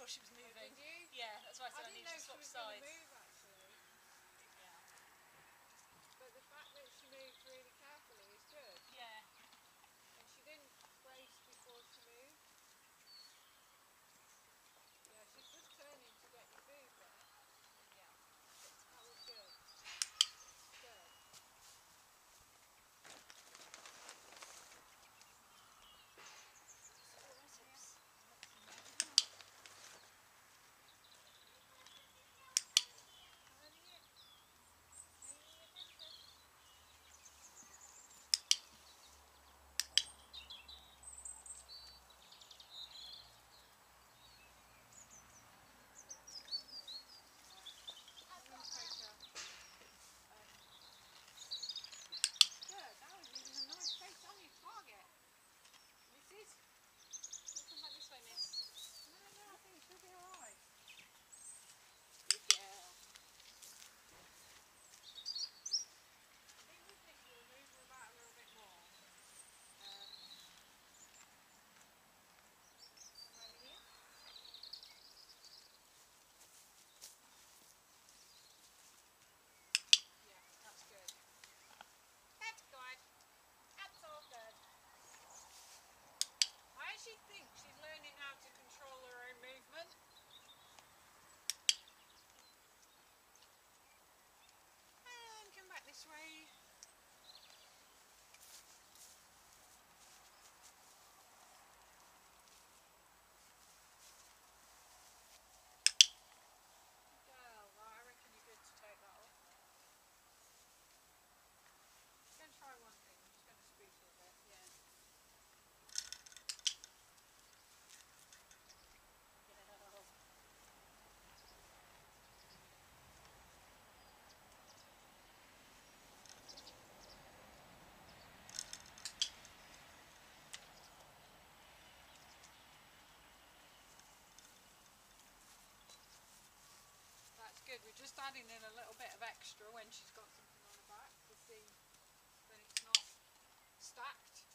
thought she was moving. Did you? Yeah, that's why I said I didn't need know to she swap was going to sides. move actually. Yeah. But the fact that she moved really carefully is good. Yeah. And she didn't brace before she moved. Yeah, she's just turning to get your food there. Yeah. That was good. Good. Support my tips. Good, that was even a nice pace on your target. Mrs. Come back this way, miss. No, I think she'll be alright. Good girl. I think with this we'll move her about a little bit more. Come over here. Yeah, that's good. That's good. That's all good. I actually think she's learning how to control her own movement. And come back this way. Good girl. Right, I reckon you're good to take that off. I'm going to try one thing. I'm just going to squeeze her a bit. Yeah. Girl. That's good. We're just adding in a little bit of extra when she's got something on her back to see when it's not stacked.